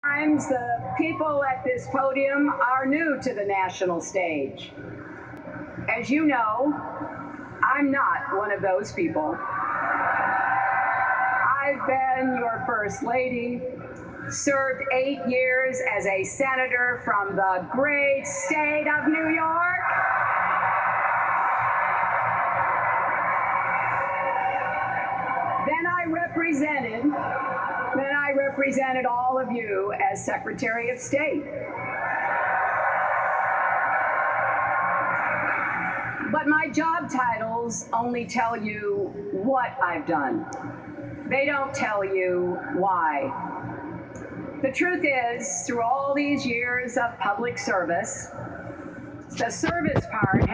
Sometimes the people at this podium are new to the national stage. As you know, I'm not one of those people. I've been your First Lady, served 8 years as a senator from the great state of New York. Then I represented all of you as Secretary of State. But my job titles only tell you what I've done. They don't tell you why. The truth is, through all these years of public service, the service part